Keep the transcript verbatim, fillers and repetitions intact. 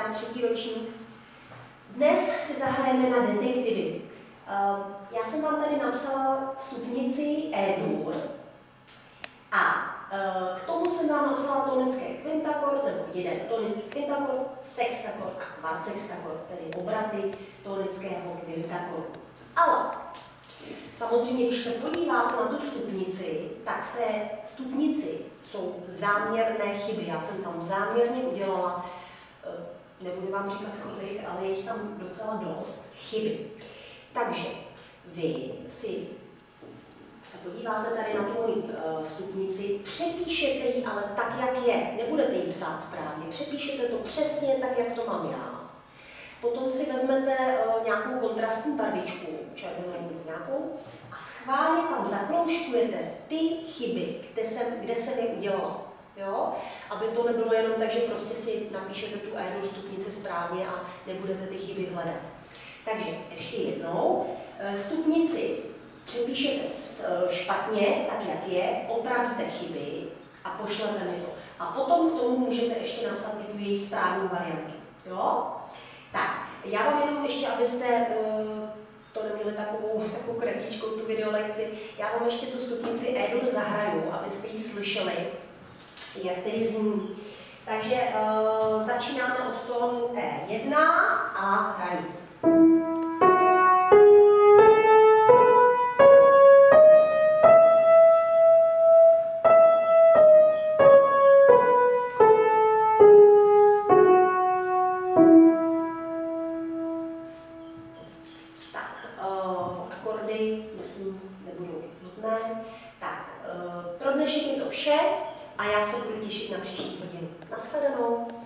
vítám třetí ročník. Dnes si zahrajeme na detektivy. Já jsem vám tady napsala stupnici E-dur a k tomu jsem vám napsala tonické kvintakord, nebo jeden tonický kvintakord, sextakord a kvartsextakord, tedy obraty tonického kvintakordu. Ale samozřejmě, když se podíváte na tu stupnici, tak v té stupnici jsou záměrné chyby. Já jsem tam záměrně udělala, nebudu vám říkat kolik, ale je jich tam docela dost, chyby. Takže vy si se podíváte tady na tu moji stupnici, přepíšete ji ale tak, jak je. Nebudete ji psát správně, přepíšete to přesně tak, jak to mám já. Potom si vezmete nějakou kontrastní barvičku, červenou nebo nějakou, a schválně tam zakroužkujete ty chyby, kde jsem, kde jsem je udělala. Jo? Aby to nebylo jenom tak, že prostě si napíšete tu E-dur stupnici správně a nebudete ty chyby hledat. Takže ještě jednou, stupnici přepíšete špatně, tak jak je, opravíte chyby a pošlete mi to. A potom k tomu můžete ještě napsat i tu její správnou variantu. Jo? Tak, já vám jenom ještě, abyste uh, to neměli takovou, takovou kratičkou tu videolekci, já vám ještě tu stupnici E-dur zahraju, abyste ji slyšeli, jak tedy zní. Takže uh, začínáme od tónu E jedna a hraju. Myslím, nebudou nutné. Tak, pro dnešek je to vše a já se budu těšit na příští hodinu. Naschledanou.